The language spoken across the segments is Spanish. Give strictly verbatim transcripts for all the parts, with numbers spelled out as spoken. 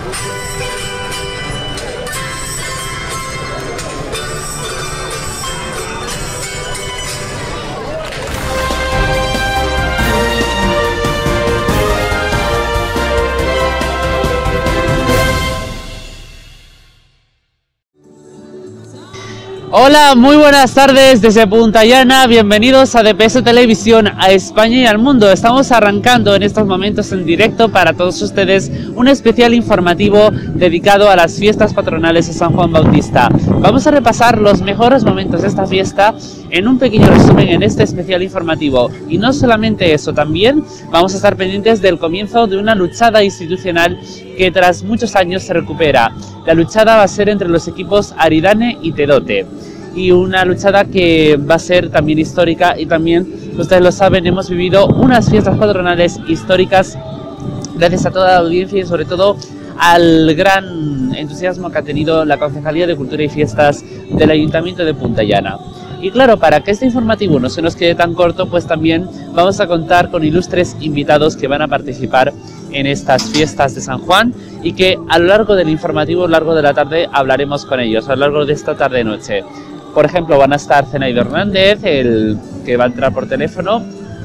Hola, muy buenas tardes desde Punta Llana, bienvenidos a D P S Televisión, a España y al mundo. Estamos arrancando en estos momentos en directo para todos ustedes un especial informativo dedicado a las fiestas patronales de San Juan Bautista. Vamos a repasar los mejores momentos de esta fiesta en un pequeño resumen en este especial informativo. Y no solamente eso, también vamos a estar pendientes del comienzo de una luchada institucional que tras muchos años se recupera. La luchada va a ser entre los equipos Aridane y Tedote, y una luchada que va a ser también histórica, y también, ustedes lo saben, hemos vivido unas fiestas patronales históricas gracias a toda la audiencia y sobre todo al gran entusiasmo que ha tenido la Concejalía de Cultura y Fiestas del Ayuntamiento de Punta Llana. Y claro, para que este informativo no se nos quede tan corto, pues también vamos a contar con ilustres invitados que van a participar en estas fiestas de San Juan y que a lo largo del informativo, a lo largo de la tarde, hablaremos con ellos, a lo largo de esta tarde-noche. Por ejemplo, van a estar Zenaida Hernández, el que va a entrar por teléfono,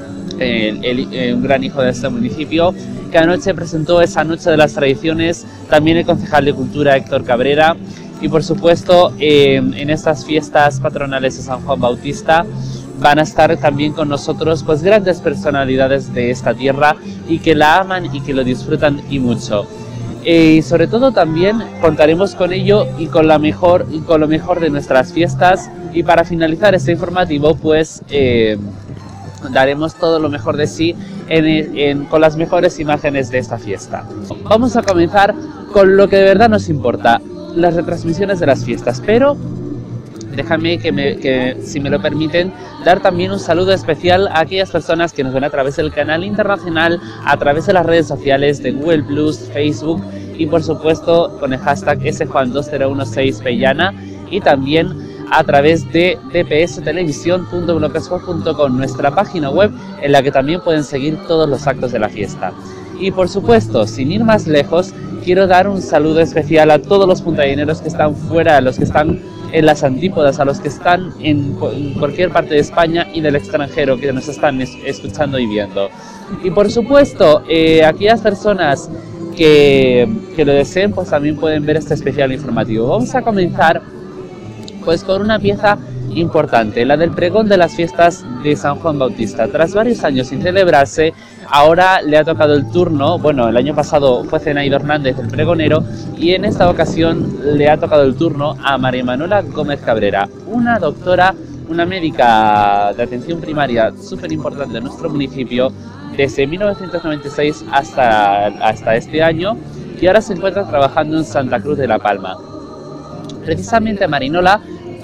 el, el, el, un gran hijo de este municipio, que anoche presentó esa Noche de las Tradiciones, también el concejal de Cultura Héctor Cabrera. Y por supuesto, eh, en estas fiestas patronales de San Juan Bautista van a estar también con nosotros pues grandes personalidades de esta tierra y que la aman y que lo disfrutan y mucho. Eh, y sobre todo también contaremos con ello y con, la mejor, y con lo mejor de nuestras fiestas. Y para finalizar este informativo, pues eh, daremos todo lo mejor de sí en, en, con las mejores imágenes de esta fiesta. Vamos a comenzar con lo que de verdad nos importa, las retransmisiones de las fiestas, pero déjame que, me, que, si me lo permiten, dar también un saludo especial a aquellas personas que nos ven a través del canal internacional, a través de las redes sociales de Google plus, Facebook y por supuesto con el hashtag S Juan dos cero uno seis Pellana, y también a través de d p s televisión punto blogspot punto com, nuestra página web en la que también pueden seguir todos los actos de la fiesta. Y por supuesto, sin ir más lejos, quiero dar un saludo especial a todos los puntallaneros que están fuera, a los que están en las antípodas, a los que están en, en cualquier parte de España y del extranjero que nos están es, escuchando y viendo. Y por supuesto, eh, aquellas personas que, que lo deseen, pues también pueden ver este especial informativo. Vamos a comenzar pues con una pieza importante, la del pregón de las fiestas de San Juan Bautista. Tras varios años sin celebrarse, ahora le ha tocado el turno. Bueno, el año pasado fue Zenaida Hernández el pregonero, y en esta ocasión le ha tocado el turno a María Manuela Gómez Cabrera, una doctora, una médica de atención primaria súper importante en nuestro municipio desde mil novecientos noventa y seis hasta, hasta este año, y ahora se encuentra trabajando en Santa Cruz de la Palma. Precisamente Marinola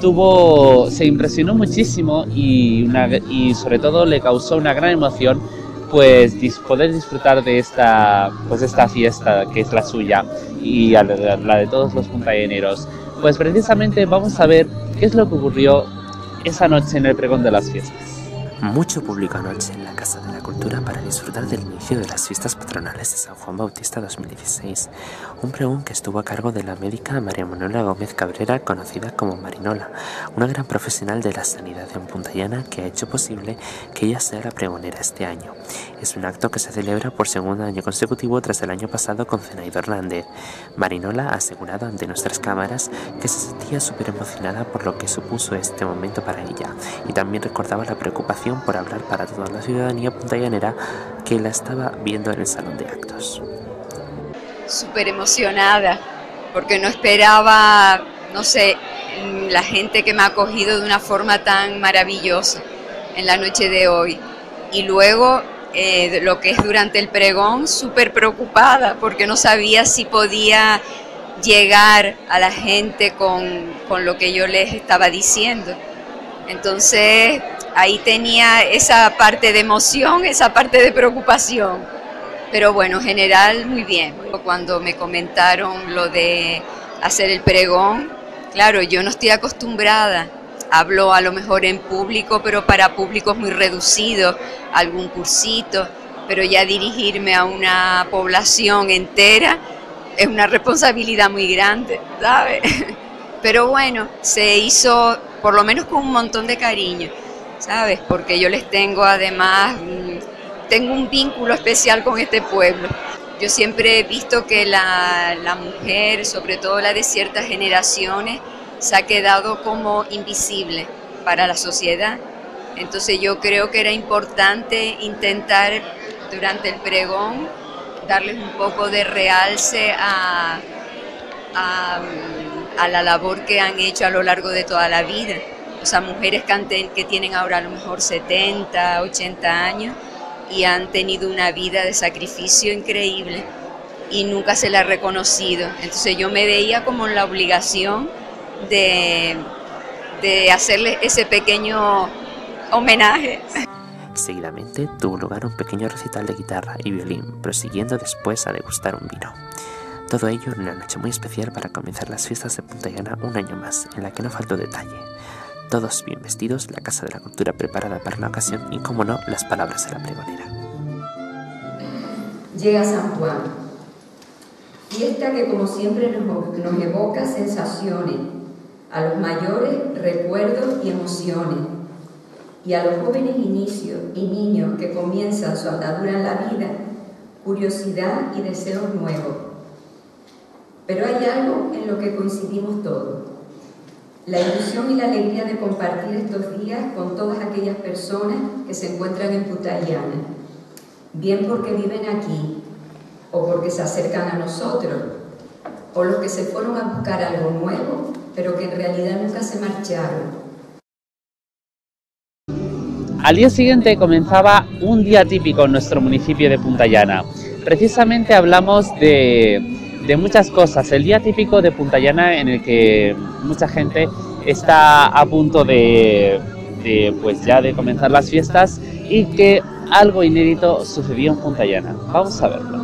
tuvo, se impresionó muchísimo y, una, y sobre todo le causó una gran emoción pues dis, poder disfrutar de esta, pues esta fiesta que es la suya y la, la de todos los puntallaneros. Pues precisamente vamos a ver qué es lo que ocurrió esa noche en el pregón de las fiestas. Mucho público anoche en la Casa de la Cultura para disfrutar del inicio de las fiestas patronales de San Juan Bautista dos mil dieciséis, un pregón que estuvo a cargo de la médica María Manuela Gómez Cabrera, conocida como Marinola, una gran profesional de la sanidad en Punta Llana que ha hecho posible que ella sea la pregonera este año. Es un acto que se celebra por segundo año consecutivo tras el año pasado con Zenaida Hernández. Marinola ha asegurado ante nuestras cámaras que se sentía súper emocionada por lo que supuso este momento para ella, y también recordaba la preocupación por hablar para toda la ciudadanía puntallanera que la estaba viendo en el salón de actos. Súper emocionada, porque no esperaba, no sé, la gente que me ha acogido de una forma tan maravillosa en la noche de hoy. Y luego, eh, lo que es durante el pregón, súper preocupada, porque no sabía si podía llegar a la gente con, con lo que yo les estaba diciendo. Entonces, ahí tenía esa parte de emoción, esa parte de preocupación. Pero bueno, en general, muy bien. Cuando me comentaron lo de hacer el pregón, claro, yo no estoy acostumbrada. Hablo a lo mejor en público, pero para públicos muy reducidos, algún cursito. Pero ya dirigirme a una población entera, es una responsabilidad muy grande, ¿sabes? Pero bueno, se hizo por lo menos con un montón de cariño, ¿sabes? Porque yo les tengo además, tengo un vínculo especial con este pueblo. Yo siempre he visto que la, la mujer, sobre todo la de ciertas generaciones, se ha quedado como invisible para la sociedad. Entonces yo creo que era importante intentar durante el pregón darles un poco de realce a, a, a la labor que han hecho a lo largo de toda la vida. O sea, mujeres que, han ten, que tienen ahora a lo mejor setenta, ochenta años y han tenido una vida de sacrificio increíble y nunca se la ha reconocido. Entonces yo me veía como en la obligación de, de hacerles ese pequeño homenaje. Seguidamente tuvo lugar un pequeño recital de guitarra y violín, prosiguiendo después a degustar un vino. Todo ello en una noche muy especial para comenzar las fiestas de Punta Llana un año más, en la que no faltó detalle. Todos bien vestidos, la Casa de la Cultura preparada para la ocasión y, como no, las palabras de la pregonera. Llega San Juan, fiesta que como siempre nos, nos evoca sensaciones, a los mayores recuerdos y emociones, y a los jóvenes inicios y niños que comienzan su andadura en la vida, curiosidad y deseos nuevos. Pero hay algo en lo que coincidimos todos: la ilusión y la alegría de compartir estos días con todas aquellas personas que se encuentran en Punta Llana, bien porque viven aquí, o porque se acercan a nosotros, o los que se fueron a buscar algo nuevo, pero que en realidad nunca se marcharon. Al día siguiente comenzaba un día típico en nuestro municipio de Punta Llana. Precisamente hablamos de, de muchas cosas. El día típico de Punta Llana, en el que mucha gente está a punto de, de pues ya de comenzar las fiestas, y que algo inédito sucedió en Punta Llana. Vamos a verlo.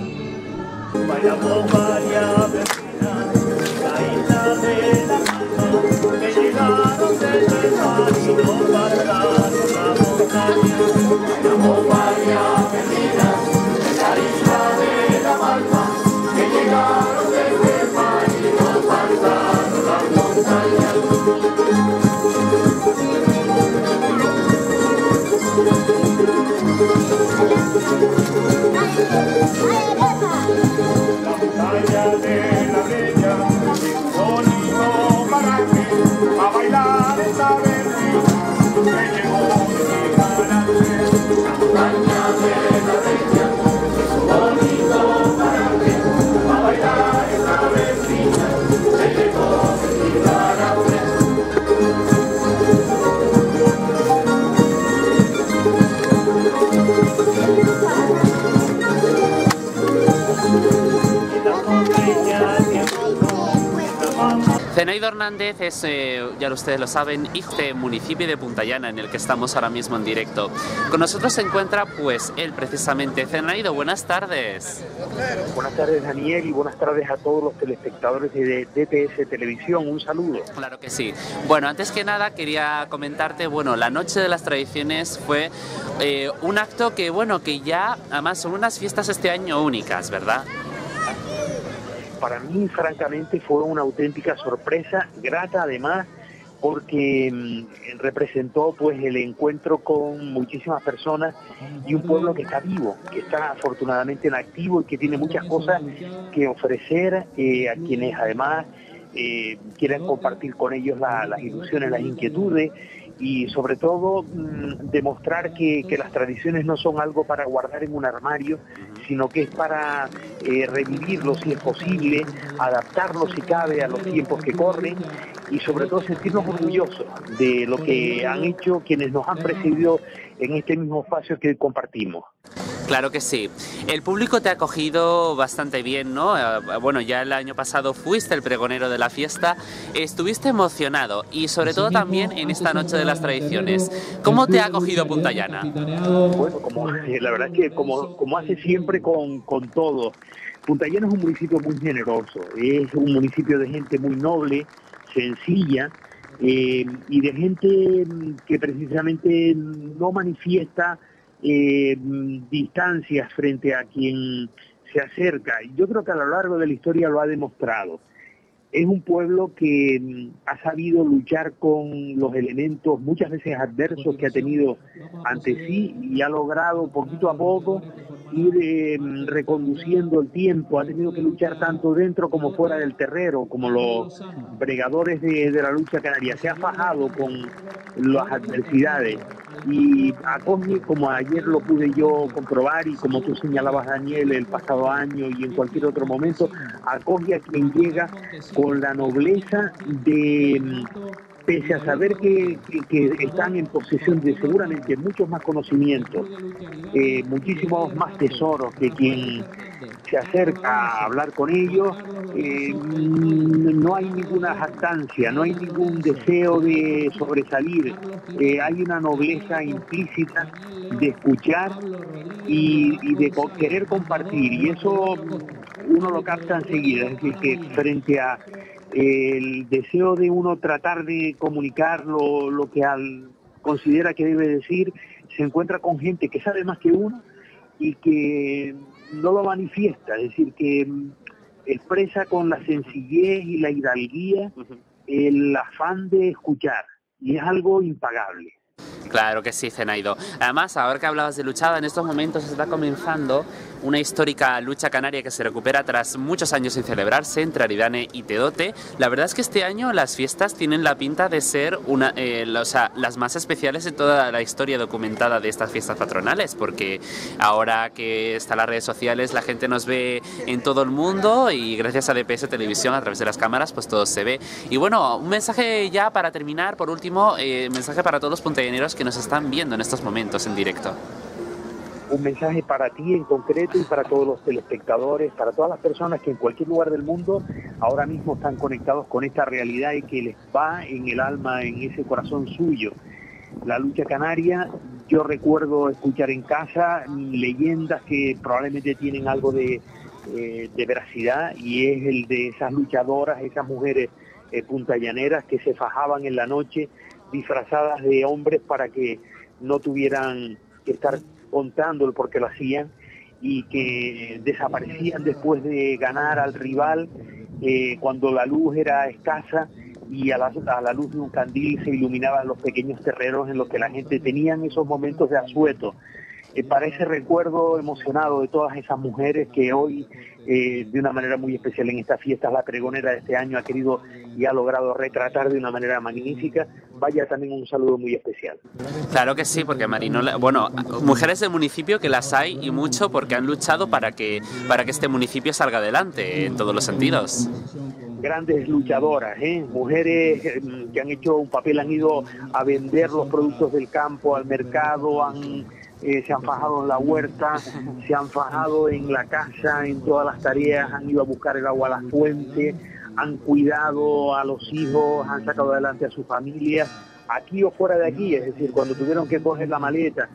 Zenaida Hernández es, eh, ya ustedes lo saben, hijo de municipio de Punta Llana, en el que estamos ahora mismo en directo. Con nosotros se encuentra, pues, él precisamente. Zenaida, buenas tardes. Buenas tardes, Daniel, y buenas tardes a todos los telespectadores de D P S Televisión. Un saludo. Claro que sí. Bueno, antes que nada quería comentarte, bueno, la Noche de las Tradiciones fue eh, un acto que, bueno, que ya, además, son unas fiestas este año únicas, ¿verdad? Para mí, francamente, fue una auténtica sorpresa, grata además, porque mmm, representó pues el encuentro con muchísimas personas y un pueblo que está vivo, que está afortunadamente en activo y que tiene muchas cosas que ofrecer eh, a quienes además eh, quieran compartir con ellos la, las ilusiones, las inquietudes, y sobre todo mmm, demostrar que, que las tradiciones no son algo para guardar en un armario, sino que es para eh, revivirlo si es posible, adaptarlo si cabe a los tiempos que corren, y sobre todo sentirnos orgullosos de lo que han hecho quienes nos han precedido en este mismo espacio que compartimos. Claro que sí. El público te ha acogido bastante bien, ¿no? Bueno, ya el año pasado fuiste el pregonero de la fiesta, estuviste emocionado y sobre todo también en esta Noche de las Tradiciones. ¿Cómo te ha acogido Punta Llana? Bueno, como, la verdad es que como, como hace siempre con, con todo, Punta Llana es un municipio muy generoso, es un municipio de gente muy noble, sencilla, eh, y de gente que precisamente no manifiesta Eh, distancias frente a quien se acerca, y yo creo que a lo largo de la historia lo ha demostrado. Es un pueblo que ha sabido luchar con los elementos muchas veces adversos que ha tenido ante sí y ha logrado poquito a poco ir eh, reconduciendo el tiempo. Ha tenido que luchar tanto dentro como fuera del terreno, como los bregadores de, de la lucha canaria. Se ha fajado con las adversidades y acoge, como ayer lo pude yo comprobar y como tú señalabas, Daniel, el pasado año y en cualquier otro momento, acoge a quien llega con la nobleza de, pese a saber que, que, que están en posesión de seguramente muchos más conocimientos, eh, muchísimos más tesoros que quien se acerca a hablar con ellos, eh, no hay ninguna jactancia, no hay ningún deseo de sobresalir, eh, hay una nobleza implícita de escuchar y, y de querer compartir, y eso uno lo capta enseguida. Es decir, que frente a el deseo de uno tratar de comunicar lo, lo que al, considera que debe decir, se encuentra con gente que sabe más que uno y que no lo manifiesta, es decir, que expresa con la sencillez y la hidalguía el afán de escuchar, y es algo impagable. Claro que sí, Zenaido. Además, ahora que hablabas de luchada, en estos momentos está comenzando una histórica lucha canaria que se recupera tras muchos años sin celebrarse entre Aridane y Tedote. La verdad es que este año las fiestas tienen la pinta de ser una, eh, o sea, las más especiales de toda la historia documentada de estas fiestas patronales, porque ahora que están las redes sociales, la gente nos ve en todo el mundo y gracias a D P S Televisión, a través de las cámaras, pues todo se ve. Y bueno, un mensaje ya para terminar, por último, eh, mensaje para todos los puntallaneros que nos están viendo en estos momentos en directo. Un mensaje para ti en concreto y para todos los telespectadores, para todas las personas que en cualquier lugar del mundo ahora mismo están conectados con esta realidad y que les va en el alma, en ese corazón suyo. La lucha canaria, yo recuerdo escuchar en casa leyendas que probablemente tienen algo de, eh, de veracidad, y es el de esas luchadoras, esas mujeres eh, puntallaneras que se fajaban en la noche disfrazadas de hombres para que no tuvieran que estar contándolo porque lo hacían, y que desaparecían después de ganar al rival eh, cuando la luz era escasa y a la, a la luz de un candil se iluminaban los pequeños terrenos en los que la gente tenía esos momentos de asueto. Eh, para ese recuerdo emocionado de todas esas mujeres que hoy, eh, de una manera muy especial en estas fiestas, la pregonera de este año ha querido y ha logrado retratar de una manera magnífica, vaya también un saludo muy especial. Claro que sí, porque Marinola, bueno, mujeres del municipio que las hay y mucho, porque han luchado para que, para que este municipio salga adelante en todos los sentidos. Grandes luchadoras, ¿eh? Mujeres eh, que han hecho un papel, han ido a vender los productos del campo al mercado, han... Eh, se han fajado en la huerta, se han fajado en la casa, en todas las tareas, han ido a buscar el agua a la fuente, han cuidado a los hijos, han sacado adelante a sus familias, aquí o fuera de aquí. Es decir, cuando tuvieron que coger la maleta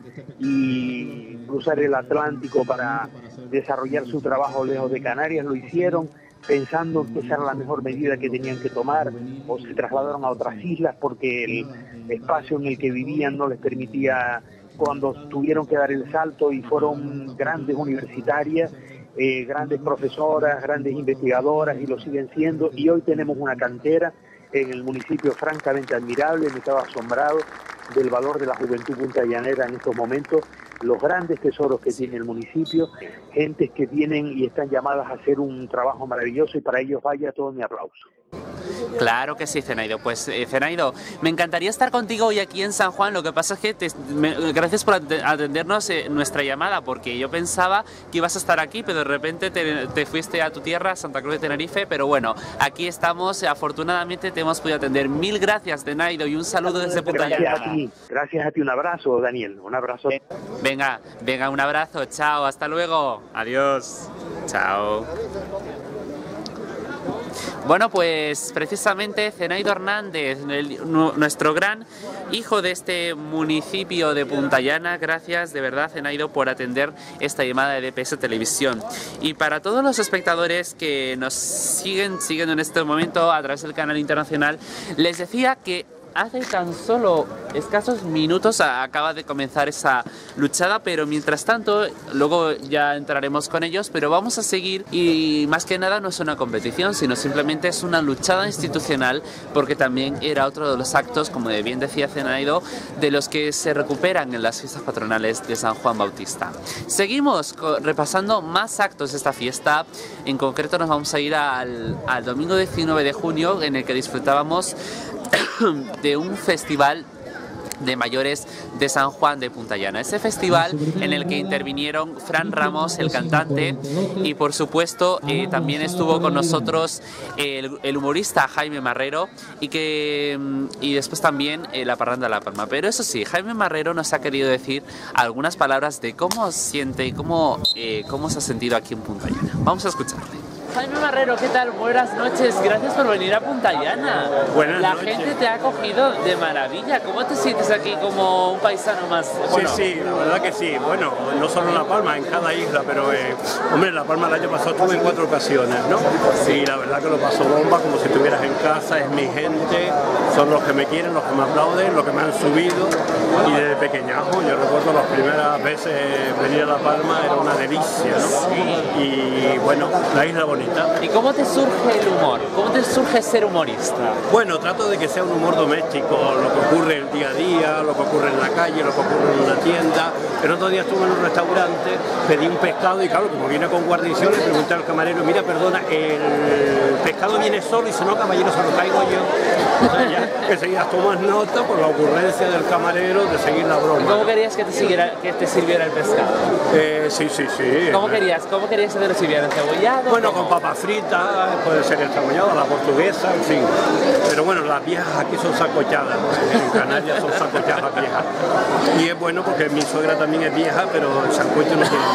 y cruzar el Atlántico para desarrollar su trabajo lejos de Canarias, lo hicieron pensando que esa era la mejor medida que tenían que tomar, o se trasladaron a otras islas porque el espacio en el que vivían no les permitía, cuando tuvieron que dar el salto, y fueron grandes universitarias, eh, grandes profesoras, grandes investigadoras, y lo siguen siendo, y hoy tenemos una cantera en el municipio francamente admirable. Me estaba asombrado del valor de la juventud puntallanera en estos momentos, los grandes tesoros que tiene el municipio, gentes que tienen y están llamadas a hacer un trabajo maravilloso, y para ellos vaya todo mi aplauso. Claro que sí, Zenaido. Pues eh, Zenaido, me encantaría estar contigo hoy aquí en San Juan. Lo que pasa es que te, me, gracias por atendernos eh, nuestra llamada, porque yo pensaba que ibas a estar aquí, pero de repente te, te fuiste a tu tierra, Santa Cruz de Tenerife. Pero bueno, aquí estamos, afortunadamente te hemos podido atender. Mil gracias, Zenaido, y un saludo desde Punta Llana. Gracias a ti, gracias a ti, un abrazo, Daniel, un abrazo. Venga, venga, un abrazo, chao, hasta luego, adiós, chao. Bueno, pues precisamente Zenaido Hernández, el, nuestro gran hijo de este municipio de Punta Llana. Gracias de verdad, Zenaido, por atender esta llamada de D P S Televisión. Y para todos los espectadores que nos siguen siguiendo en este momento a través del canal internacional, les decía que hace tan solo escasos minutos acaba de comenzar esa luchada, pero mientras tanto, luego ya entraremos con ellos, pero vamos a seguir y más que nada no es una competición, sino simplemente es una luchada institucional, porque también era otro de los actos, como bien decía Zenaido, de los que se recuperan en las fiestas patronales de San Juan Bautista. Seguimos repasando más actos de esta fiesta. En concreto nos vamos a ir al, al domingo diecinueve de junio, en el que disfrutábamos de un festival de mayores de San Juan de Puntallana. Ese festival en el que intervinieron Fran Ramos, el cantante, y por supuesto eh, también estuvo con nosotros el, el humorista Jaime Marrero, y que y después también eh, la Parranda de La Palma. Pero eso sí, Jaime Marrero nos ha querido decir algunas palabras de cómo siente y cómo, eh, cómo se ha sentido aquí en Puntallana. Vamos a escucharle. Jaime Marrero, ¿qué tal? Buenas noches, gracias por venir a Puntallana. Buenas La noches. gente te ha acogido de maravilla. ¿Cómo te sientes aquí como un paisano más? Bueno, sí, sí, la verdad que sí. Bueno, no solo en La Palma, en cada isla, pero eh, hombre, en La Palma el año pasado estuve en cuatro ocasiones, ¿no? Y la verdad que lo paso bomba, como si estuvieras en casa, es mi gente, son los que me quieren, los que me aplauden, los que me han subido. Y desde pequeñajo, yo recuerdo las primeras veces venir a La Palma, era una delicia, ¿no? Y bueno, la isla bonita. ¿Y cómo te surge el humor? ¿Cómo te surge ser humorista? Bueno, trato de que sea un humor doméstico, lo que ocurre el día a día, lo que ocurre en la calle, lo que ocurre en una tienda. El otro día estuve en un restaurante, pedí un pescado y claro, como viene con guarnición, le pregunté al camarero, mira, perdona, el pescado viene solo y dice, no, caballero, se lo traigo yo. Entonces ya, que seguías tomas nota por la ocurrencia del camarero de seguir la broma. ¿Y cómo querías que te, siguiera, que te sirviera el pescado? Eh, sí, sí, sí. ¿Cómo querías? ¿Cómo querías que te lo sirviera? ¿Encebollado? Bueno, con papas fritas, puede ser encebollado, la portuguesa, en fin. Pero bueno, las viejas aquí son sacochadas, en Canarias son sacochadas viejas. Y es bueno porque mi suegra también es vieja, pero el sancocho no tiene.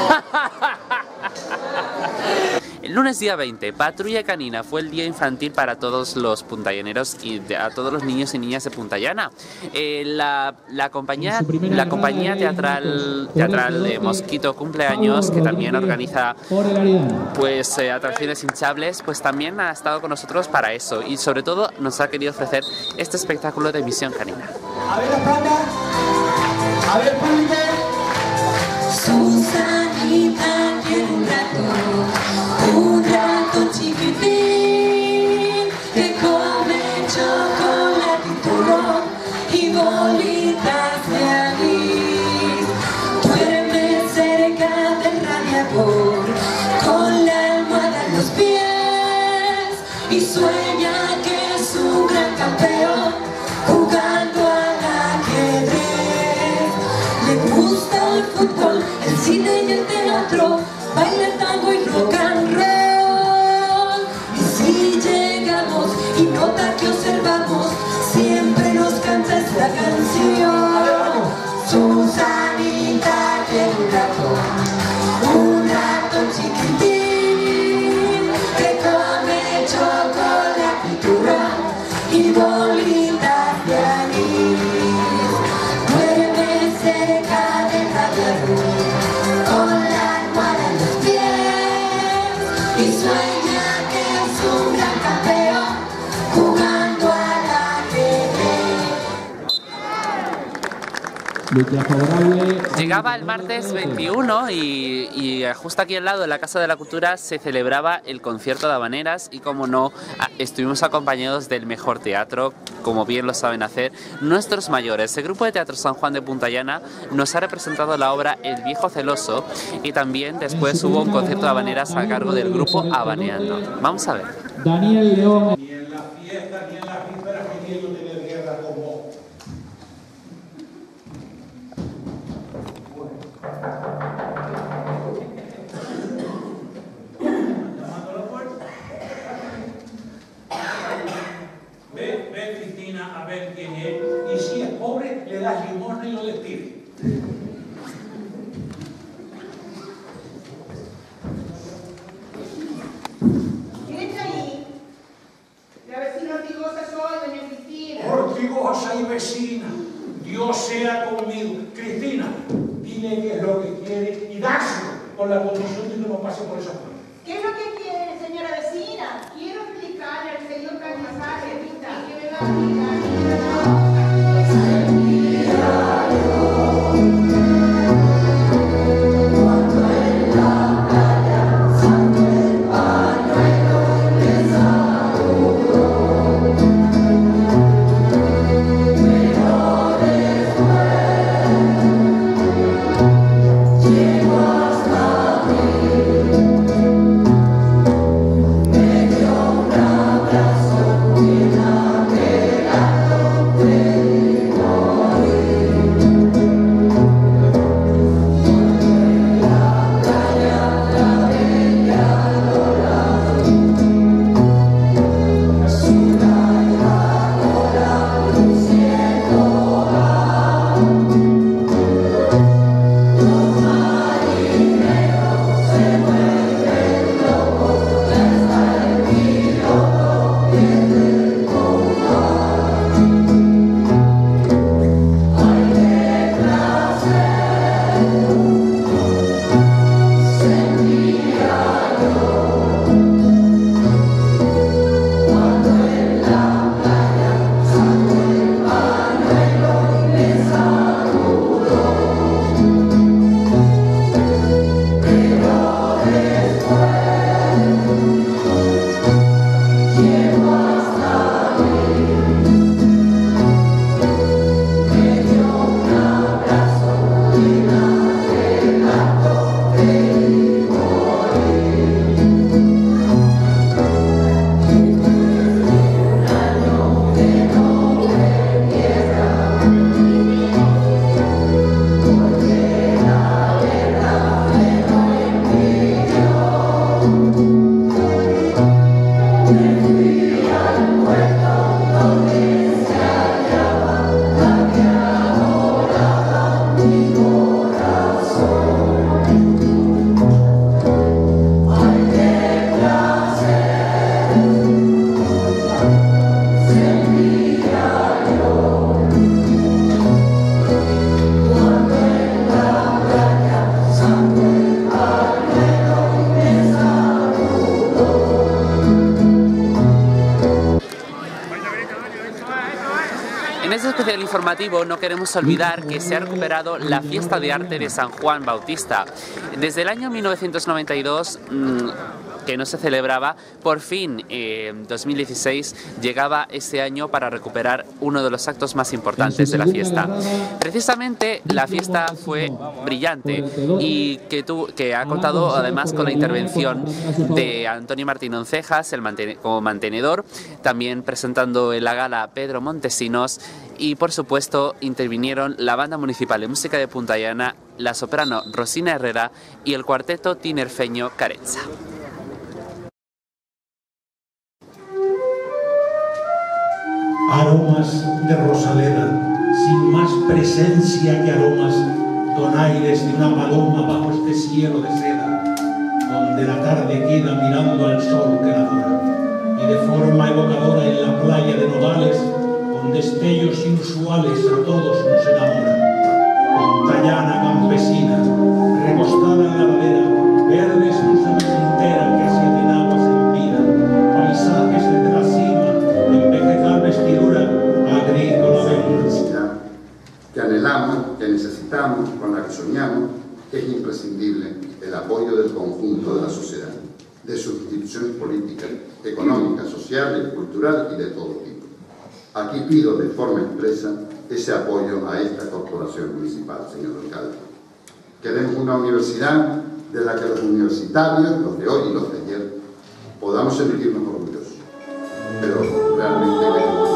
El lunes día veinte, Patrulla Canina fue el día infantil para todos los puntallaneros y de, a todos los niños y niñas de Puntallana. Eh, la, la, compañía, la compañía teatral, teatral de Mosquito Cumpleaños, que también organiza pues, eh, atracciones hinchables, pues también ha estado con nosotros para eso y sobre todo nos ha querido ofrecer este espectáculo de Visión Canina. A ver, España, a ver, público. Susanita quiere un rato, un rato chiquitín, que come chocolate y turrón y bolitas de anís. Duerme cerca del radiador, con la almohada en los pies, y sueña que es un gran campeón, jugando al ajedrez. Le gusta el fútbol, el cine y el teatro, baila el tango y rock and roll. Y si llegamos y nota que observamos, siempre nos canta esta canción. Susanita quiere un rato, un rato chiquitín, que come chocolate y turrón y bolitas de anís. Duerme cerca del radiador, con la almohada en los pies, y sueña que es un gran campeón, jugando al ajedrez. Llegaba el martes veintiuno y, y justo aquí al lado de la Casa de la Cultura se celebraba el concierto de habaneras y como no, estuvimos acompañados del mejor teatro, como bien lo saben hacer nuestros mayores. El grupo de teatro San Juan de Puntallana nos ha representado la obra El Viejo Celoso y también después hubo un concierto de habaneras a cargo del grupo Habaneando. Vamos a ver. Daniel León. Ni en las fiestas ni en las vísperas que quiero tener guerra con vos. Ve, ve Cristina a ver quién es, y si es pobre le das limosna y lo despides. ¿Quién está ahí? La vecina Ortigosa soy, doña Cristina. Ortigosa y vecina, Dios sea conmigo. Cristina, dile qué es lo que quiere y dáselo con la condición de que no pase por esa puerta. ¿Qué es lo que quiere, señora vecina? Quiero explicarle al señor Cañizaje, que me va a explicar. En este especial informativo no queremos olvidar que se ha recuperado la fiesta de arte de San Juan Bautista. Desde el año mil novecientos noventa y dos, mmm, que no se celebraba, por fin en eh, dos mil dieciséis llegaba ese año para recuperar uno de los actos más importantes de la fiesta. Precisamente la fiesta fue brillante y que, tuvo, que ha contado además con la intervención de Antonio Martín Oncejas el mantene, como mantenedor, también presentando en la gala Pedro Montesinos, y por supuesto intervinieron la Banda Municipal de Música de Punta Llana, la soprano Rosina Herrera y el cuarteto tinerfeño Carenza. Aromas de Rosaleda, sin más presencia que aromas, donaires de una paloma bajo este cielo de seda, donde la tarde queda mirando al sol que la adora, y de forma evocadora en la playa de Nodales, con destellos inusuales a todos nos enamora. Montallana campesina, recostada en la ladera, verdes luces entera que hacia en aguas en vida, paisajes desde la cima, en vegetal vestidura, agrícola venta. Que anhelamos, que necesitamos, con la que soñamos, es imprescindible el apoyo del conjunto de la sociedad, de sus instituciones políticas, económicas, sociales, culturales y de todo tipo. Aquí pido de forma expresa ese apoyo a esta corporación municipal, señor alcalde. Queremos una universidad de la que los universitarios, los de hoy y los de ayer, podamos sentirnos orgullosos. Pero realmente queremos.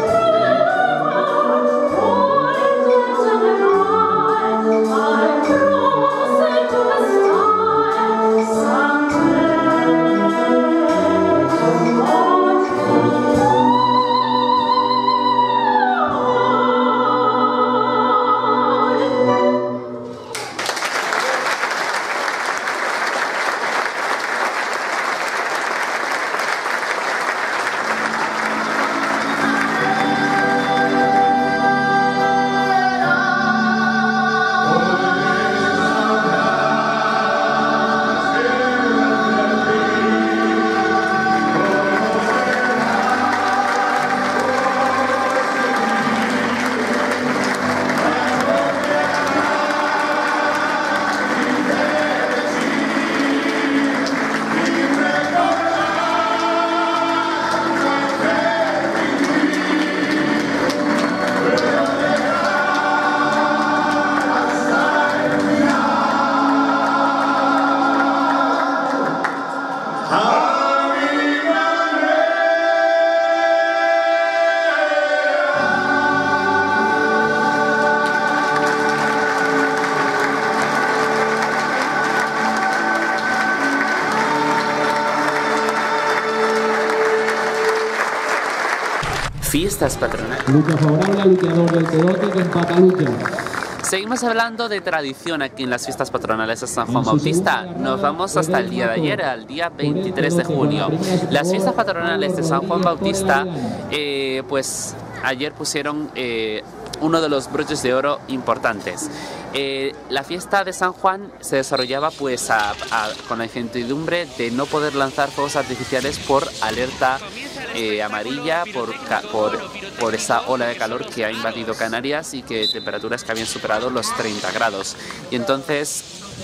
Fiestas patronales. Lucha favorable al luchador del Terote que empata lucha. Seguimos hablando de tradición aquí en las fiestas patronales de San Juan Bautista. Nos vamos hasta el día de ayer, al día veintitrés de junio. Las fiestas patronales de San Juan Bautista, eh, pues ayer pusieron eh, uno de los broches de oro importantes. Eh, la fiesta de San Juan se desarrollaba pues a, a, con la incertidumbre de no poder lanzar fuegos artificiales por alerta eh, amarilla, por, por, por esa ola de calor que ha invadido Canarias y que temperaturas que habían superado los treinta grados. Y entonces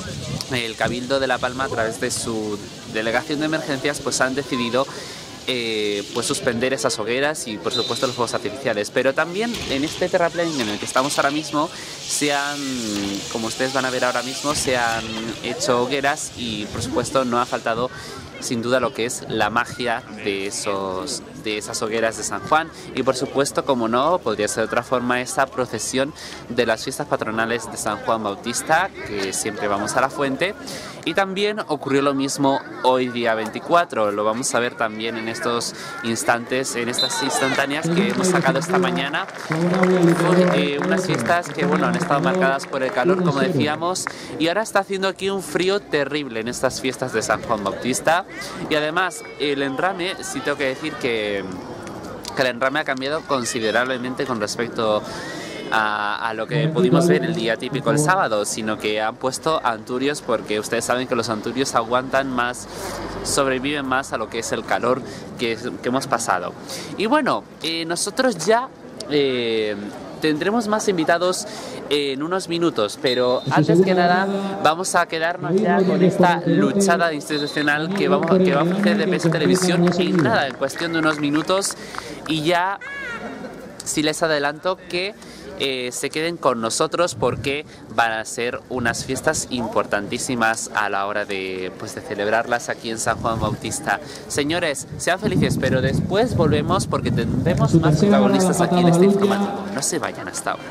el Cabildo de La Palma, a través de su delegación de emergencias, pues han decidido Eh, pues suspender esas hogueras y por supuesto los fuegos artificiales. Pero también en este terraplén en el que estamos ahora mismo se han, como ustedes van a ver ahora mismo, se han hecho hogueras y por supuesto no ha faltado sin duda lo que es la magia de, esos, de esas hogueras de San Juan y por supuesto, como no, podría ser de otra forma, esa procesión de las fiestas patronales de San Juan Bautista, que siempre vamos a la fuente Y también ocurrió lo mismo hoy día veinticuatro, lo vamos a ver también en estos instantes, en estas instantáneas que hemos sacado esta mañana. Eh, unas fiestas que bueno, han estado marcadas por el calor, como decíamos, y ahora está haciendo aquí un frío terrible en estas fiestas de San Juan Bautista. Y además el enrame, sí tengo que decir que, que el enrame ha cambiado considerablemente con respecto A, a lo que pudimos ver el día típico el sábado, sino que han puesto anturios, porque ustedes saben que los anturios aguantan más, sobreviven más a lo que es el calor que, que hemos pasado. Y bueno, eh, nosotros ya eh, tendremos más invitados en unos minutos, pero antes que nada vamos a quedarnos ya con esta luchada institucional que, vamos, que va a ofrecer D P S Televisión en nada, en cuestión de unos minutos. Y ya sí les adelanto que Eh, se queden con nosotros porque van a ser unas fiestas importantísimas a la hora de, pues, de celebrarlas aquí en San Juan Bautista. Señores, sean felices, pero después volvemos porque tendremos más protagonistas aquí en este informativo. No se vayan hasta ahora.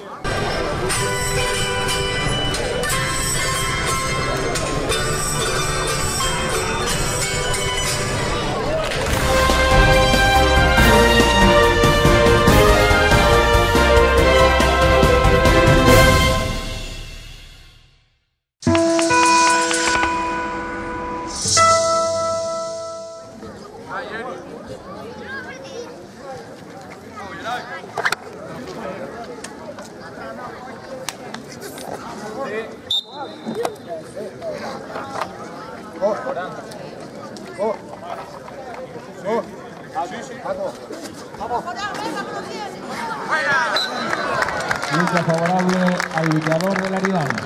Lucha favorable al luchador de la Aridane.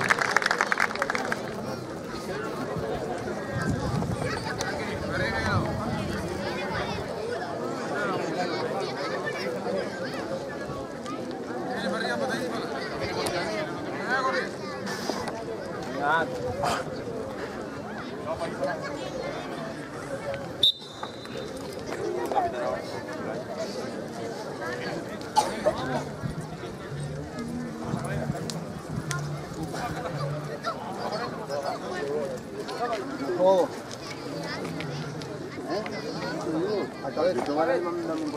Todo. ¿Eh? Acá de tomar el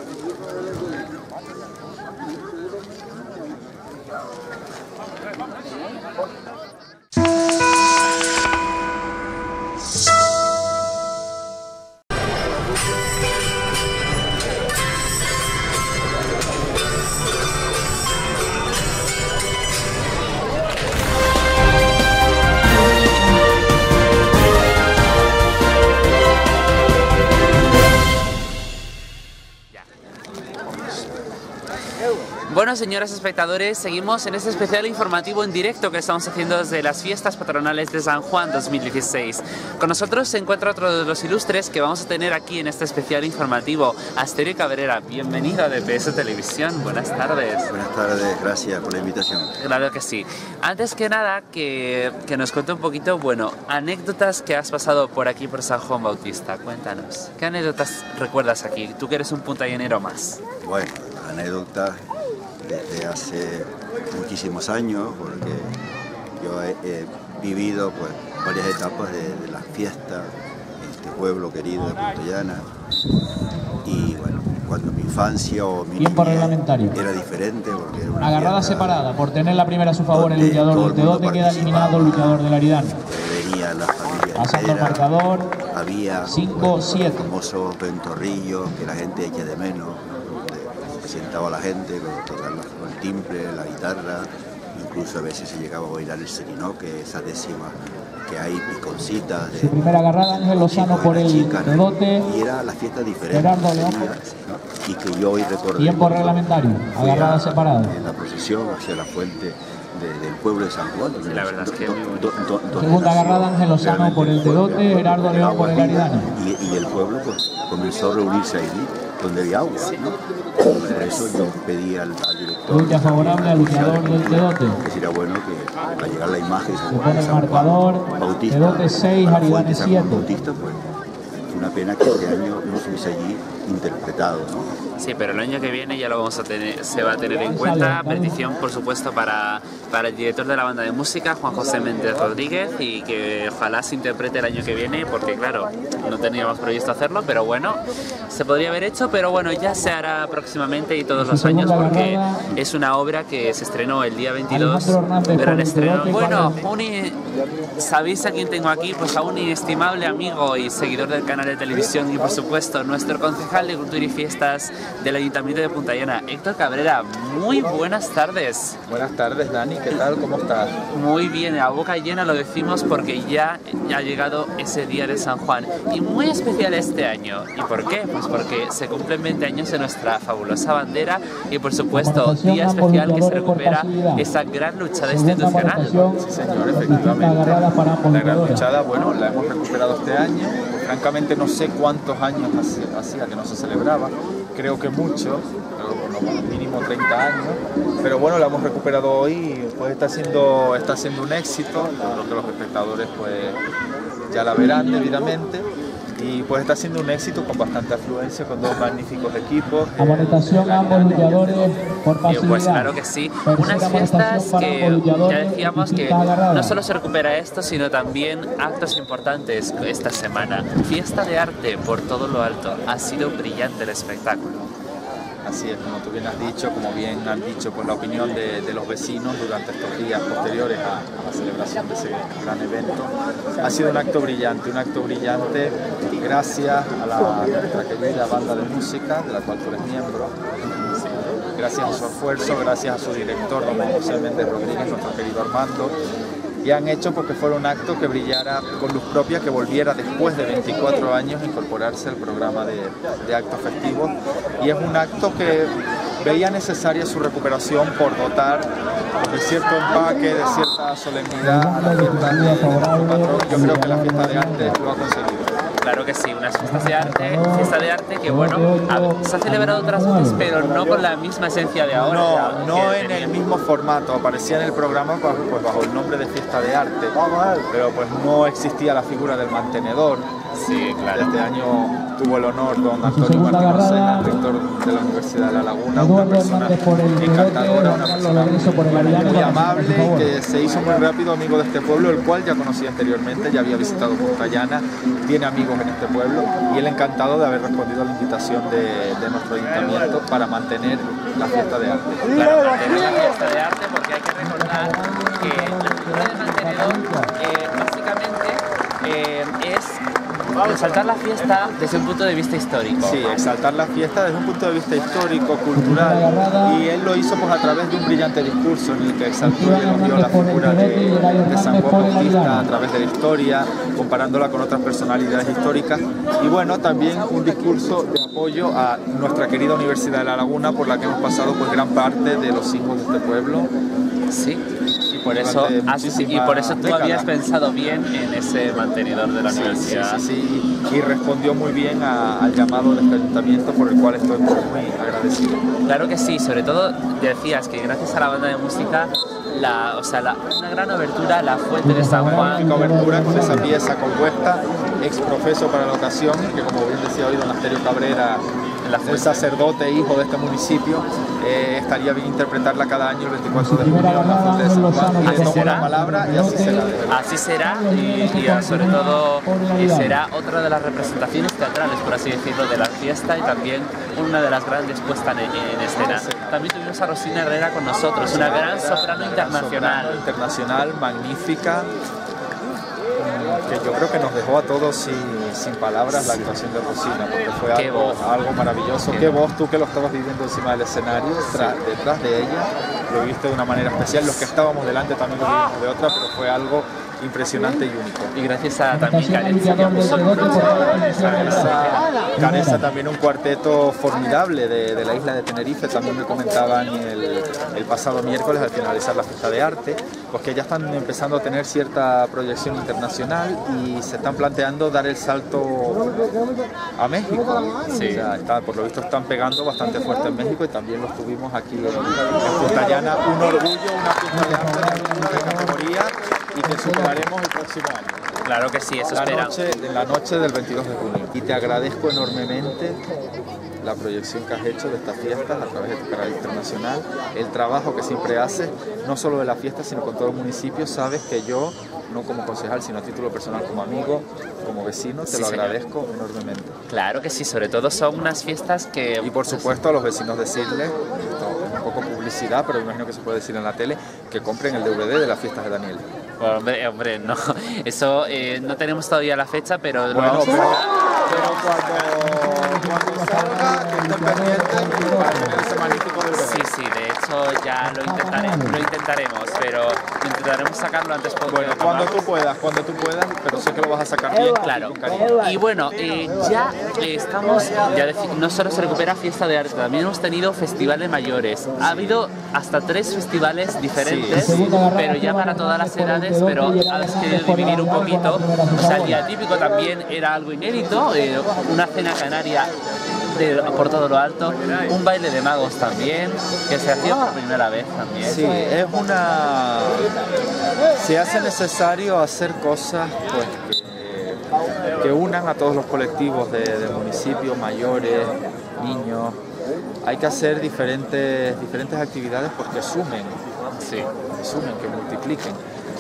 Bueno, señoras espectadores, seguimos en este especial informativo en directo que estamos haciendo desde las fiestas patronales de San Juan dos mil dieciséis. Con nosotros se encuentra otro de los ilustres que vamos a tener aquí en este especial informativo, Asterio Cabrera. Bienvenido a D P S Televisión, buenas tardes. Buenas tardes, gracias por la invitación. Claro que sí. Antes que nada, que, que nos cuente un poquito, bueno, anécdotas que has pasado por aquí, por San Juan Bautista. Cuéntanos, ¿qué anécdotas recuerdas aquí? Tú que eres un puntallanero más. Bueno, anécdotas desde hace muchísimos años, porque yo he, he vivido pues varias etapas de, de las fiestas en este pueblo querido de Puntallana, y bueno, cuando mi infancia o mi tiempo reglamentario era diferente, porque era una agarrada separada, por tener la primera a su favor el luchador del Tedote, queda eliminado el luchador de la Aridane. Venía la familia pasando el marcador, había cinco siete. Los famosos ventorrillos que la gente echa de menos, sentaba a la gente con tocar el timbre, la guitarra, incluso a veces se llegaba a bailar el serinoque, esa décima que hay piconcitas. De, su primera agarrada Ángel Lozano por el Tedote. Y era la fiesta diferente. Gerardo León. Y que yo hoy recuerdo. Tiempo reglamentario, agarrada separada. En la procesión hacia la fuente de, del pueblo de San Juan. La verdad es que do, do, do, do, segunda agarrada Ángel Lozano por el Tedote, Gerardo León por el Aridane. Y, y el pueblo pues comenzó a reunirse ahí donde había agua, ¿no? Por eso yo pedí al, al director lucha favorable al luchador del Tedote, que sería bueno que al llegar la imagen se pone el marcador Bautista, Tedote seis, Aridane siete. Bautista, pues, una pena que este año no estuviese allí interpretado, ¿no? Sí, pero el año que viene ya lo vamos a tener, se va a tener en cuenta. Petición, por supuesto, para, para el director de la banda de música, Juan José Méndez Rodríguez, y que ojalá se interprete el año que viene, porque claro, no teníamos previsto hacerlo, pero bueno, se podría haber hecho, pero bueno, ya se hará próximamente y todos los años, porque es una obra que se estrenó el día veintidós, gran estreno. Bueno, un, ¿sabéis a quién tengo aquí? Pues a un inestimable amigo y seguidor del canal de televisión y por supuesto nuestro concejal de Cultura y Fiestas del Ayuntamiento de Punta Llana, Héctor Cabrera. Muy buenas tardes. Buenas tardes, Dani, ¿qué tal? ¿Cómo estás? Muy bien, a boca llena lo decimos porque ya ha llegado ese día de San Juan y muy especial este año. ¿Y por qué? Pues porque se cumplen veinte años de nuestra fabulosa bandera y por supuesto día especial que se recupera esa gran luchada institucional. Sí señor, efectivamente. La gran luchada, bueno, la hemos recuperado este año. Francamente no sé cuántos años hacía que no se celebraba, creo que mucho, por lo mínimo treinta años, pero bueno, la hemos recuperado hoy y pues está siendo, está siendo un éxito, creo que los espectadores pues ya la verán debidamente. Y pues está siendo un éxito con bastante afluencia, con dos magníficos equipos. Amonestación a ambos luchadores por facilidad. Pues claro que sí, unas fiestas que ya decíamos que no solo se recupera esto, sino también actos importantes esta semana. Fiesta de arte por todo lo alto, ha sido brillante el espectáculo. Así es, como tú bien has dicho, como bien han dicho, pues la opinión de, de los vecinos durante estos días posteriores a, a la celebración de ese gran evento. Ha sido un acto brillante, un acto brillante gracias a la nuestra querida banda de música, de la cual tú eres miembro. Gracias a su esfuerzo, gracias a su director, don José Méndez Rodríguez, nuestro querido Armando. Y han hecho porque fuera un acto que brillara con luz propia, que volviera después de veinticuatro años a incorporarse al programa de, de actos festivos. Y es un acto que veía necesaria su recuperación por dotar de cierto empaque, de cierta solemnidad a la fiesta de nuestro patrón. Yo creo que la fiesta de arte lo ha conseguido. Claro que sí, unas fiestas de arte, fiesta de arte que bueno, a, se ha celebrado otras veces, pero no con la misma esencia de ahora. No, no en el mismo formato, aparecía en el programa pues bajo el nombre de fiesta de arte, pero pues no existía la figura del mantenedor. Sí, claro. Este año tuvo el honor don Antonio Martín Ocena, rector de la Universidad de La Laguna, una persona encantadora, una persona muy amable y que se hizo muy rápido amigo de este pueblo, el cual ya conocía anteriormente, ya había visitado Punta Llana, tiene amigos en este pueblo y él encantado de haber respondido a la invitación de, de nuestro ayuntamiento para mantener la fiesta de arte. Claro, mantener la fiesta de arte porque hay que recordar que la figura del mantenedor eh, básicamente eh, es exaltar la fiesta desde un punto de vista histórico. Sí, exaltar la fiesta desde un punto de vista histórico, cultural, y él lo hizo pues a través de un brillante discurso en el que exaltó y elogió la figura de, de San Juan Bautista a través de la historia, comparándola con otras personalidades históricas, y bueno, también un discurso de apoyo a nuestra querida Universidad de La Laguna, por la que hemos pasado pues gran parte de los hijos de este pueblo. Sí. Por eso, y por eso tú décadas. habías pensado bien en ese mantenedor de la sí, universidad. Sí, sí, sí, y respondió muy bien a, al llamado de este ayuntamiento, por el cual estoy muy agradecido. Claro que sí, sobre todo decías que gracias a la banda de música, la, o sea, la, una gran obertura a la fuente de San Juan. Una obertura con esa pieza compuesta, ex profeso para la ocasión, que como bien decía hoy don Asterio Cabrera, el sacerdote hijo de este municipio, eh, estaría bien interpretarla cada año el veinticuatro de junio en la fuente de San Juan, y le tomo la palabra y así será. Así será y, y sobre todo y será otra de las representaciones teatrales, por así decirlo, de la fiesta y también una de las grandes puestas en, en escena. También tuvimos a Rosina Herrera con nosotros, una gran soprano internacional. Soprano internacional, magnífica, que yo creo que nos dejó a todos sin, sin palabras la actuación de Rosina, porque fue algo, algo maravilloso. Qué voz, tú que lo estabas viviendo encima del escenario, tra, detrás de ella, lo viste de una manera especial. Los que estábamos delante también lo vimos de otra, pero fue algo impresionante y único. Y gracias a también Carencia, que puso Carencia también un cuarteto formidable de, de la isla de Tenerife, también me comentaban el, el pasado miércoles al finalizar la fiesta de arte, pues que ya están empezando a tener cierta proyección internacional y se están planteando dar el salto a México. Sí. O sea, está, por lo visto están pegando bastante fuerte en México y también los tuvimos aquí en, en Punta Llana. Un orgullo, una fiesta de arte de categoría y que superaremos el próximo año. Claro que sí, eso la espera. noche, en la noche del veintidós de junio. Y te agradezco enormemente la proyección que has hecho de estas fiestas a través de tu canal internacional, el trabajo que siempre haces, no solo de la fiesta, sino con todo el municipio. Sabes que yo, no como concejal, sino a título personal, como amigo, como vecino, te Sí, lo señor. agradezco enormemente. Claro que sí, sobre todo son unas fiestas que... Y por supuesto a los vecinos decirles, esto es un poco publicidad, pero imagino que se puede decir en la tele, que compren el D V D de las fiestas de Daniel. Bueno, hombre, hombre, no, eso eh, no tenemos todavía la fecha, pero... lo Bueno, vamos a- pero, pero cuando, cuando salga, que estén pendientes para tener ese magnífico D V D. Sí, sí, de hecho ya lo intentaremos, lo intentaremos, pero intentaremos sacarlo antes posible. Bueno, cuando tú puedas, cuando tú puedas, pero sé que lo vas a sacar bien. Claro. Con cariño. Y bueno, eh, ya eh, estamos, ya deci- no solo se recupera Fiesta de Arte, también hemos tenido festivales mayores. Ha habido hasta tres festivales diferentes, Sí. pero ya para todas las edades, pero has querido dividir un poquito. O sea, el día típico también era algo inédito, eh, una cena canaria de- por todo lo alto, un baile de magos también, que se hacía por primera vez también. Sí, es una... Se hace necesario hacer cosas pues, que, que unan a todos los colectivos de- del municipio, mayores, niños. Hay que hacer diferentes, diferentes actividades porque sumen, Sí. que sumen, que multipliquen.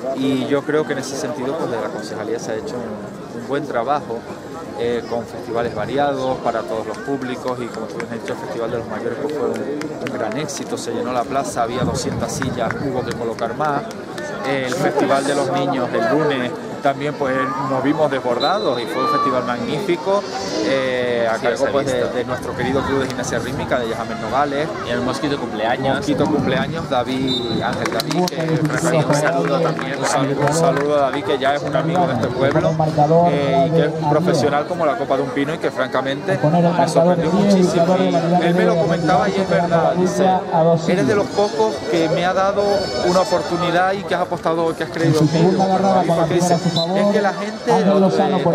Y yo creo que en ese sentido pues, de la concejalía se ha hecho un, un buen trabajo. Eh, con festivales variados para todos los públicos y como tú bien has dicho, el Festival de los Mayores pues, fue un, un gran éxito, se llenó la plaza, había doscientas sillas, hubo que colocar más. Eh, el Festival de los Niños el lunes también pues nos vimos desbordados y fue un festival magnífico eh, a Sí, cargo se ha pues, de, visto. de nuestro querido club de gimnasia rítmica de Yajames Nogales. Y el Mosquito cumpleaños. Mosquito cumpleaños, David, Ángel David, que Sí, un saludo también. un saludo, un saludo a David, que ya es un amigo de este pueblo eh, y que es un profesional como la copa de un pino y que francamente me sorprendió muchísimo. Y él me lo comentaba y es verdad, dice, eres de los pocos que me ha dado una oportunidad y que has apostado, que has creído en mí. Digo, "Bueno, David", porque dice, es que la gente de otros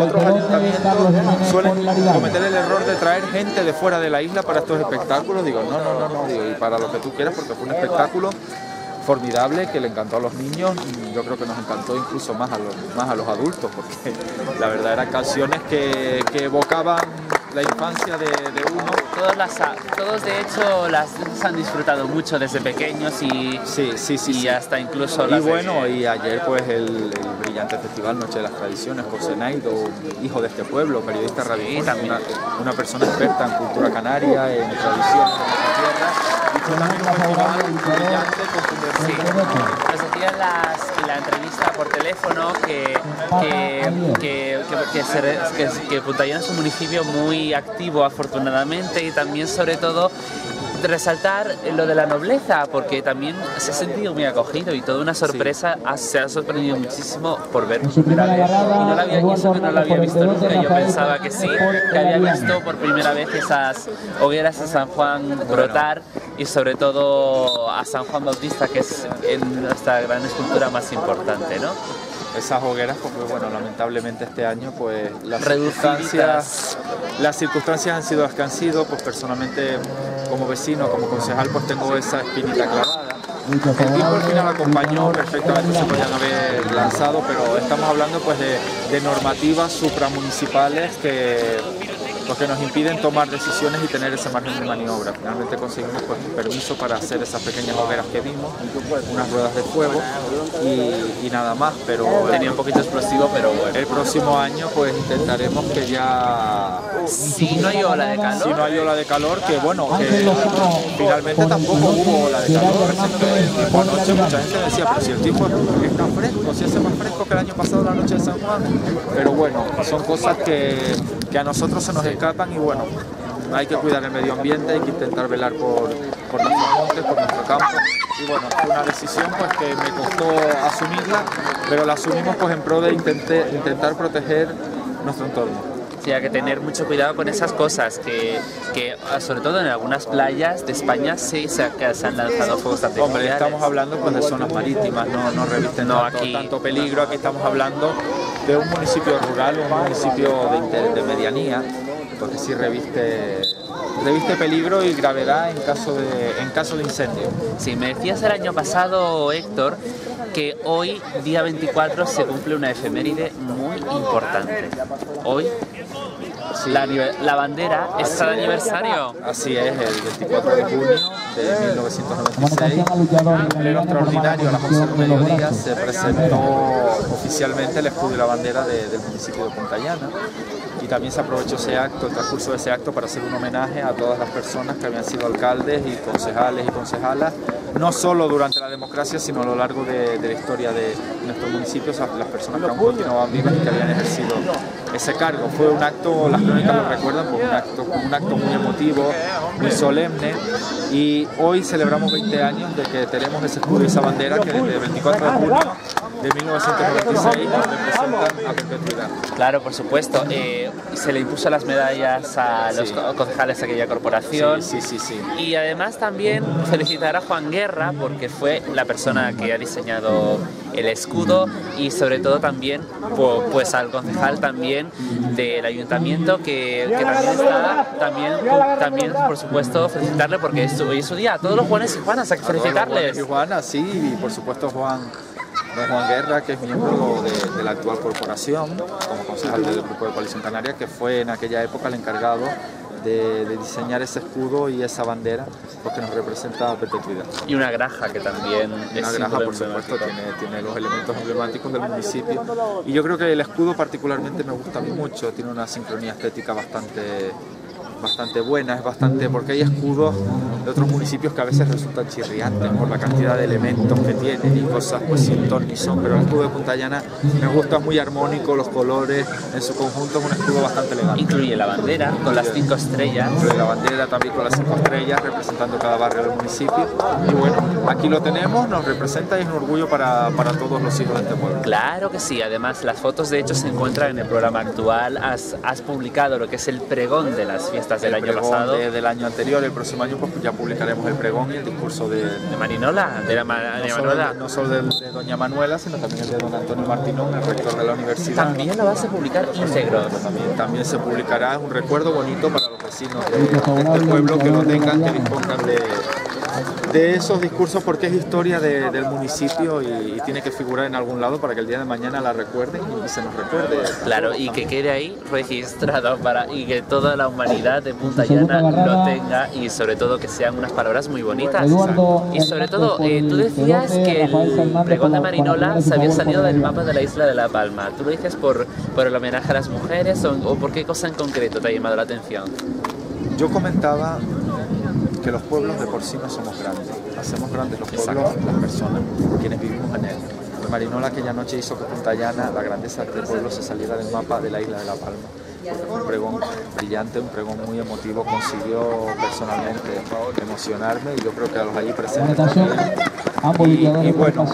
ayuntamientos suelen cometer el error de traer gente de fuera de la isla para estos espectáculos. Digo, no, no, no, no, digo, y para lo que tú quieras, porque fue un espectáculo formidable que le encantó a los niños y yo creo que nos encantó incluso más a los, más a los adultos, porque la verdad eran canciones que, que evocaban la infancia de, de uno. Todos, las, ha- todos de hecho las han disfrutado mucho desde pequeños y, sí, sí, sí, y sí. hasta incluso Y las de- bueno, y ayer pues el, el brillante festival Noche de las Tradiciones, José Naido, hijo de este pueblo, periodista radiofónico, una, una persona experta en cultura canaria, en tradiciones de nuestra tierra, y fue también un festival brillante con Sí, nos decían las- en la entrevista por teléfono que, que, que, que, que, se re- que, que Puntallana es un municipio muy activo afortunadamente y también sobre todo resaltar lo de la nobleza porque también se ha sentido muy acogido y toda una sorpresa, ha- se ha sorprendido muchísimo por ver por primera vez y, no la había, y eso que no lo había visto nunca, yo pensaba que sí, que había visto por primera vez esas hogueras de San Juan brotar y sobre todo a San Juan Bautista, que es en nuestra gran escultura más importante, ¿no? esas hogueras, porque bueno, lamentablemente este año pues las Reduciditas. circunstancias, las circunstancias han sido las que han sido, pues personalmente como vecino, como concejal, pues tengo esa espinita clavada. El tiempo al final acompañó, perfectamente se podían haber lanzado, pero estamos hablando pues de, de normativas supramunicipales que, pues, que nos impiden tomar decisiones y tener ese margen de maniobra. Finalmente conseguimos pues, un permiso para hacer esas pequeñas hogueras que vimos, unas ruedas de fuego y, y nada más, pero tenía un poquito explosivo, pero bueno. El próximo año pues intentaremos que ya... Si no hay ola de calor. Si no hay ola de calor, que bueno, que finalmente tampoco hubo ola de calor. Por noche mucha gente decía, pero si el tiempo está fresco, si hace más fresco que el año pasado la noche de San Juan. Pero bueno, son cosas que, que a nosotros se nos escapan y bueno, hay que cuidar el medio ambiente, hay que intentar velar por, por nuestros montes, por nuestro campo. Y bueno, fue una decisión pues que me costó asumirla, pero la asumimos pues en pro de intente, intentar proteger nuestro entorno. Sí, hay que tener mucho cuidado con esas cosas, que, que sobre todo en algunas playas de España sí se, que se han lanzado fuegos artificiales. Hombre, estamos hablando pues de zonas marítimas, no, no revisten no, tanto, aquí, tanto peligro, aquí estamos hablando de un municipio rural, un municipio de, inter, de medianía, porque sí reviste, reviste peligro y gravedad en caso de, en caso de incendio. Sí, me decías el año pasado, Héctor, que hoy, día veinticuatro, se cumple una efeméride muy importante. Hoy, sí. la, la bandera está de aniversario. Así es, el veinticuatro de junio de mil novecientos noventa y seis, en pleno extraordinario, a las once del mediodía, se presentó oficialmente el escudo y la bandera de, del municipio de Punta Llana. Y también se aprovechó ese acto, el transcurso de ese acto, para hacer un homenaje a todas las personas que habían sido alcaldes y concejales y concejalas, no solo durante la democracia, sino a lo largo de, de la historia de nuestros municipios, las personas que aún continuaban vivas y que habían ejercido ese cargo. Fue un acto, las crónicas lo recuerdan, pues un acto, un acto muy emotivo, muy solemne, y hoy celebramos veinte años de que tenemos ese escudo y esa bandera que desde el veinticuatro de junio de mil novecientos noventa y seis nos representan a perpetuidad. Claro, por supuesto. Eh, se le impuso las medallas a los sí. concejales de aquella corporación. Sí, sí, sí, sí. Y además también felicitar a Juan Guerra, porque fue la persona que ha diseñado el escudo, y sobre todo también pues al concejal también del ayuntamiento que, que también está, también, también por supuesto felicitarle porque es su, es su día. A todos los Juanes y Juanas hay que felicitarles. Y Juanas, sí, y por supuesto Juan Juan Guerra, que es miembro de, de la actual corporación, como concejal del Grupo de Coalición Canaria, que fue en aquella época el encargado de, de diseñar ese escudo y esa bandera, porque nos representa a perpetuidad. Y una graja que también es una graja, por supuesto, tiene, tiene los elementos emblemáticos del municipio. Y yo creo que el escudo particularmente me gusta a mí mucho, tiene una sincronía estética bastante... bastante buena, es bastante, porque hay escudos de otros municipios que a veces resultan chirriantes por la cantidad de elementos que tienen y cosas pues sin ton ni son, pero el escudo de Punta Llana me gusta, muy armónico, los colores en su conjunto, es un escudo bastante elegante. Incluye la bandera con Incluye, las cinco estrellas. Incluye la bandera también con las cinco estrellas representando cada barrio del municipio, y bueno, aquí lo tenemos, nos representa y es un orgullo para, para todos los hijos de este pueblo. Claro que sí, además las fotos de hecho se encuentran en el programa actual, has, has publicado lo que es el pregón de las fiestas del el año pasado. De, del año anterior, el próximo año pues ya publicaremos el pregón y el discurso de, de Marinola, de la ma no de solo, Manuela. No solo de, de doña Manuela, sino también el de don Antonio Martinón, el rector de la universidad. También lo vas a publicar íntegro. También, también se publicará, un recuerdo bonito para los vecinos de, de este pueblo, que lo tengan, que dispongan de, de esos discursos, porque es historia de, del municipio y, y tiene que figurar en algún lado para que el día de mañana la recuerden y se nos recuerde. Claro, y que quede ahí registrado para, y que toda la humanidad de Punta Llana lo tenga, y sobre todo que sean unas palabras muy bonitas. Y sobre todo, eh, tú decías que el pregón de Marinola se había salido del mapa de la isla de La Palma. ¿Tú lo dices por, por el homenaje a las mujeres o, o por qué cosa en concreto te ha llamado la atención? Yo comentaba que los pueblos de por sí no somos grandes, hacemos grandes los pueblos, Exacto. las personas, quienes vivimos en él. Marinola aquella noche hizo que Punta Llana, la grandeza del pueblo, se saliera del mapa de la isla de La Palma. Fue un pregón brillante, un pregón muy emotivo, consiguió personalmente emocionarme y yo creo que a los allí presentes también. Y, y bueno,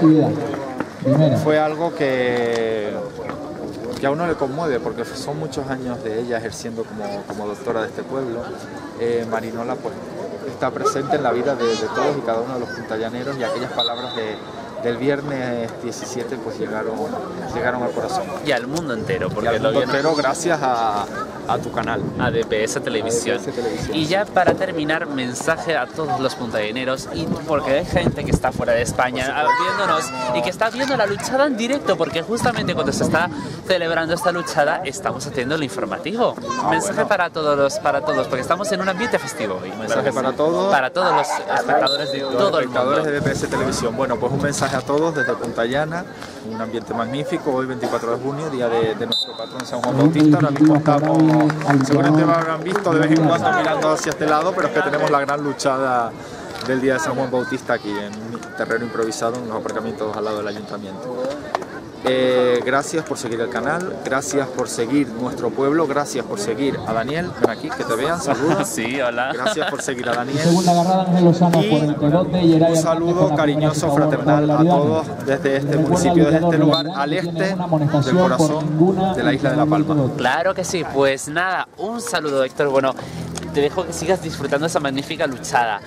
fue algo que, que a uno le conmueve porque son muchos años de ella ejerciendo como, como doctora de este pueblo. Eh, Marinola pues está presente en la vida de, de todos y cada uno de los puntallaneros, y aquellas palabras de del viernes diecisiete pues llegaron, llegaron al corazón. Y al mundo entero. Porque y al mundo lo viene... entero gracias a, a tu canal. A D P S Televisión. A D P S Televisión. Y ya para terminar, mensaje a todos los puntallaneros, y porque hay gente que está fuera de España viéndonos y que está viendo la luchada en directo, porque justamente cuando se está celebrando esta luchada estamos haciendo el informativo. Ah, mensaje bueno. para todos los, para todos, porque estamos en un ambiente festivo hoy. Mensaje para todos. Para todos los espectadores de los todo espectadores el mundo. de D P S Televisión. Bueno, pues un mensaje a todos desde Punta Llana, un ambiente magnífico, hoy veinticuatro de junio, día de, de nuestro patrón San Juan Bautista. Ahora mismo estamos, seguramente me habrán visto de vez en cuando mirando hacia este lado, pero es que tenemos la gran luchada del día de San Juan Bautista aquí en un terreno improvisado, en los aparcamientos al lado del ayuntamiento. Eh, gracias por seguir el canal, gracias por seguir nuestro pueblo, gracias por seguir a Daniel, ven aquí, que te vean, saludos. Sí, hola. Gracias por seguir a Daniel. Segunda agarrada, Ángel Lozano, y un saludo cariñoso, fraternal a todos desde este municipio, desde este lugar al este del corazón de la isla de La Palma. Claro que sí, pues nada, un saludo, Héctor. Bueno, te dejo que sigas disfrutando esa magnífica luchada.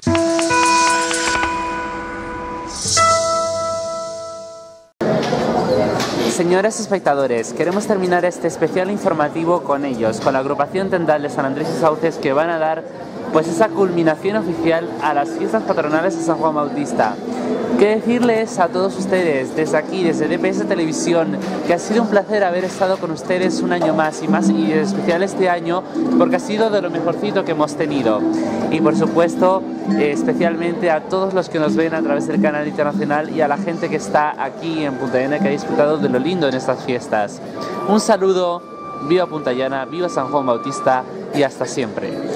Señores espectadores, queremos terminar este especial informativo con ellos, con la agrupación Tendal de San Andrés y Sauces, que van a dar pues esa culminación oficial a las fiestas patronales de San Juan Bautista. Que decirles a todos ustedes desde aquí, desde D P S Televisión, que ha sido un placer haber estado con ustedes un año más y más, y en especial este año, porque ha sido de lo mejorcito que hemos tenido. Y por supuesto, eh, especialmente a todos los que nos ven a través del canal internacional y a la gente que está aquí en Punta Llana, que ha disfrutado de lo lindo en estas fiestas. Un saludo, viva Punta Llana, viva San Juan Bautista y hasta siempre.